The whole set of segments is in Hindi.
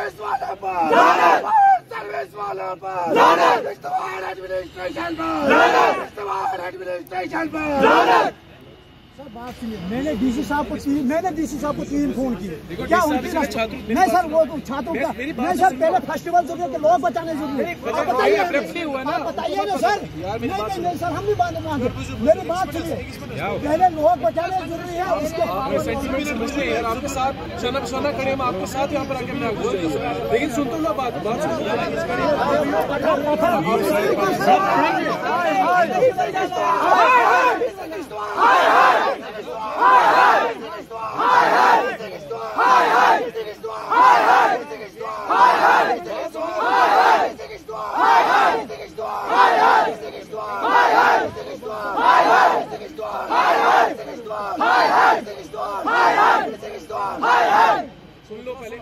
सर्विस वालों पर, सर्विस वालों पर, एडमिनिस्ट्रेशन पर। सर बात सुनिए, मैंने डीसी साहब को 3 फोन किए। क्या उनकी नहीं सर, वो छात्रों का नहीं सर, पहले फेस्टिवल जरूरी है, लोग बचाने जरूरी है। बताइए ना सर। नहीं सर, हम भी बात मांगे, मेरी बात सुनिए, पहले लोग बचाने जरूरी है। आपके साथ सोना खड़े हम आपके साथ यहाँ पर आके लेकिन सुन तो लो बात सुन लो पहले,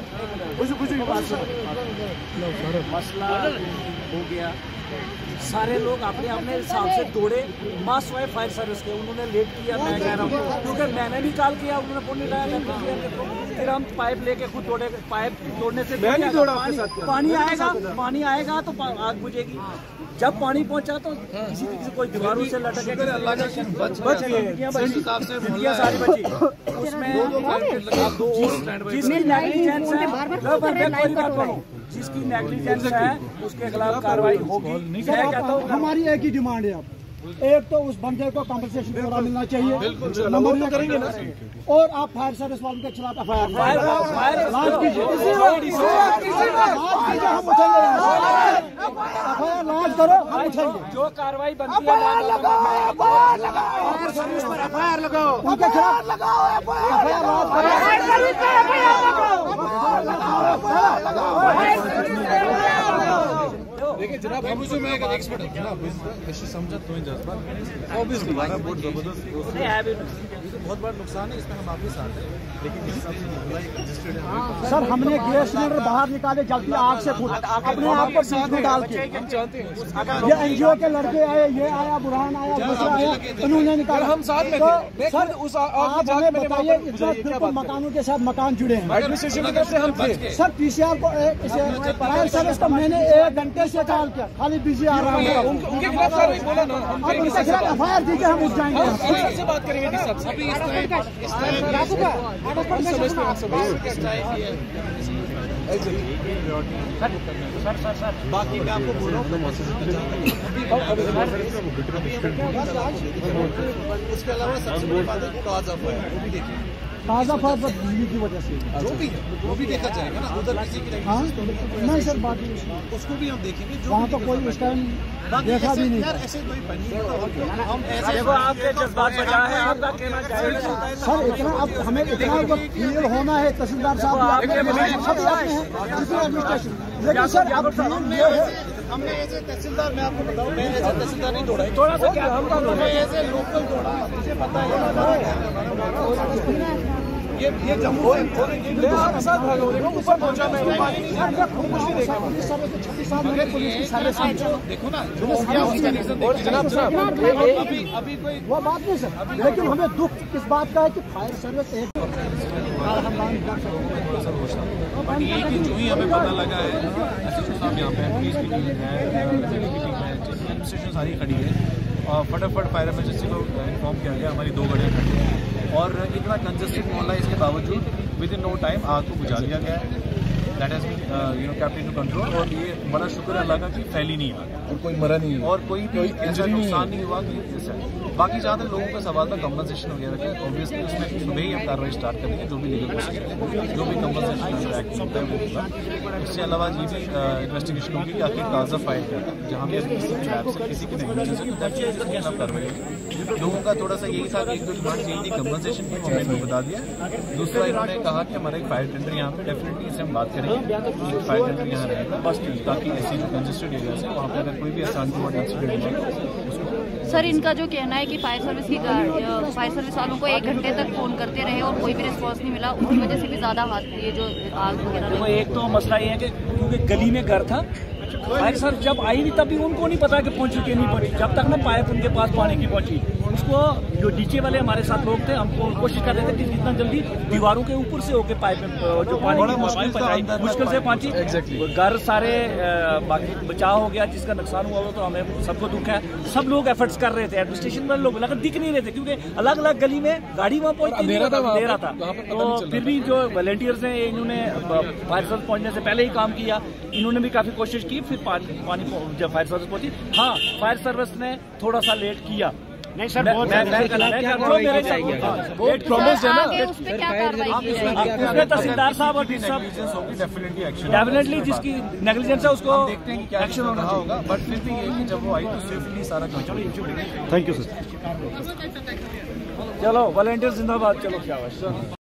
मसला हो गया। सारे लोग अपने अपने हिसाब से दौड़े, मास हुए फायर सर्विस के, उन्होंने लेट किया। मैं कह रहा हूँ क्योंकि मैंने भी कॉल किया, उन्होंने फोन नहीं उठाया। फिर हम पाइप लेके खुद दौड़े, पाइप तोड़ने से पानी आएगा तो आग बुझेगी। जब पानी पहुंचा तो किसी कोई दीवारों से लटक गए, अल्लाह का बच गए, सारी बची। उसमें जिसकी नेग्लिजेंस है, जिसकी नेग्लिजेंस है उसके खिलाफ कार्रवाई होगी। मैं कहता हूँ हमारी एक ही डिमांड है, अब एक तो उस बंदे को कंपनसेशन पूरा मिलना चाहिए, नंबर करेंगे ना, और आप फायर सर्विस वालों के खिलाफ FIR लॉन्च कीजिए, हम उठेंगे, FIR लॉन्च करो, हम उठेंगे। जो कार्रवाई बनती है FIR लगाओ, उनके खिलाफ FIR लॉन्च देखिए जनाब, हम जो मैं एक एक्सपर्ट हूं जनाब, ऐसे समझा तो जज्बा ऑब्वियसली हमारा बहुत जबरदस्त बहुत बड़ा नुकसान है, इसमें हम आपके साथ हैं। लेकिन इस हिसाब से सर हमने गैस सिलेंडर बाहर निकाले जल्दी आग से खुद अपने आप को बीच में डाल के। ये NGO के लड़के आए, ये आया, बुरहान आया, दूसरा आया, उन्होंने निकाला। हम साथ में थे। सर आप हमें बताइए, इतना बिल्कुल मकानों के साथ मकान जुड़े हैं। एडमिनिस्ट्रेशन की तरफ से हम थे। सर PCR को फायर सर्विस को मैंने 1 घंटे से कॉल किया, खाली बिजी आ रहा है। उनके खिलाफ कार्रवाई बोला ना, अब उनके खिलाफ FIR दीजिए, हम उठ जाएंगे। से बात करेंगे कि सब अभी बाकी मैं आपको बोल रहा हूँ उसके अलावा सबसे बड़ी बात है कॉज ऑफ फायर, वो भी देखिए। ताज़ा फायर बिजली की वजह से जो भी है वो भी देखा जाएगा ना, उधर किसी की नहीं सर, बाकी उसको भी हम देखेंगे। वहाँ तो कोई उस टाइम देखा भी नहीं। यार ऐसे कोई हम देखो आपके जज्बात बचा है, आपका कहना चाहिए सर इतना अब हमें इतना तो फील होना है, तहसीलदार साहब सब आपने हैं, एडमिनिस्ट्रेशन। लेकिन सर अब ये है, हमने ऐसे तहसीलदार, मैं आपको बताऊं, मैं ऐसे तहसीलदार नहीं दौड़ा, थोड़ा सा क्या हम ऐसे लोकल दौड़ा, मुझे पता है ये जम्मू साथ भागा ऊपर पहुंचा, मैं पानी नहीं देखा। देखो ना जनाब अभी कोई वो बात नहीं सर, लेकिन हमें दुख इस बात का है कि फायर सर्विस एक ये कि जो ही हमें पता लगा है, SHO साहब यहाँ पे पुलिस की टीम है, एडमिनिस्ट्रेशन सारी खड़ी है और फटाफट फायर इमरजेंसी को इन्फॉर्म किया गया। हमारी 2 गाड़ियाँ खड़ी हैं और इतना कंजस्टेड मोहल्ला है, इसके बावजूद विद इन नो टाइम आग को बुझा लिया गया है। That has been kept into control और ये बड़ा शुक्र है अल्लाह का कि फैली नहीं आग और कोई मरा नहीं और कोई ऐसा नुकसान नहीं हुआ कि बाकी जहाँ तक लोगों का सवाल था कंपनसेशन वगैरह का, ऑब्वियसली उसमें सुबह ही हम कार्रवाई स्टार्ट करेंगे, जो भी लीगल प्रोसीजर है, जो भी कंपनसेशन एक्ट होता है वो होगा। इसके अलावा ये भी इन्वेस्टिगेशन होगी कि आखिर काज ऑफ फायर क्या है, जहाँ भी किसी की लैब से किसी की नेगलिजेंस है तो उसके खिलाफ कार्रवाई होगी। लोगों का थोड़ा सा यही था कि एक दो डिमांड यही थी कंपनसेशन की, हमने इनको बता दिया। दूसरा इन्होंने कहा कि हमारा एक फायर टेंडर यहाँ पे डेफिनेटली इससे हम बात करेंगे, फायर टेंडर यहाँ रहेगा बस, ताकि ऐसी जो कंजेस्टेड एरिया है वहाँ पर अगर कोई भी आसान इंसिडेंट हुआ उसको। सर इनका जो कहना है कि फायर सर्विस वालों को 1 घंटे तक फोन करते रहे और कोई भी रिस्पॉन्स नहीं मिला, उसकी वजह से भी ज्यादा हाथ ये जो आग वगैरह। देखो एक तो मसला ये है कि क्योंकि गली में घर था, फायर सर्विस जब आई नहीं तभी उनको नहीं पता कि पहुंची कि नहीं पहुंची, जब तक ना पाइप उनके पास पानी की पहुंची। उसको जो नीचे वाले हमारे साथ लोग थे, हमको कोशिश कर रहे थे कि जितना जल्दी दीवारों के ऊपर से होके पाइप जो पानी मुश्किल से पहुंची। घर सारे बाकी बचाव हो गया, जिसका नुकसान हुआ तो हमें सबको दुख है। सब लोग एफर्ट्स कर रहे थे, एडमिनिस्ट्रेशन वाले लोग लगा दिख नहीं रहे थे क्योंकि अलग अलग गली में गाड़ी वहाँ पहुंचती दे रहा था। तो फिर भी जो वॉलंटियर्स हैं इन्होंने फायर सर्विस पहुंचने से पहले ही काम किया, इन्होंने भी काफी कोशिश की। फिर पानी जब फायर सर्विस पहुंची, हाँ फायर सर्विस ने थोड़ा सा लेट किया। नहीं सर, आगे उस पे क्या कार्रवाई की जाएगी? उसमें तहसीलदार साहब और डीसी साहब डेफिनेटली जिसकी नेग्लिजेंस है उसको देखते हैं कि क्या एक्शन हो रहा होगा, बट फिर भी ये कि जब वो आई तो स्विफ्टली सारा काम। Thank you sir. चलो वॉलंटियर जिंदाबाद। चलो क्या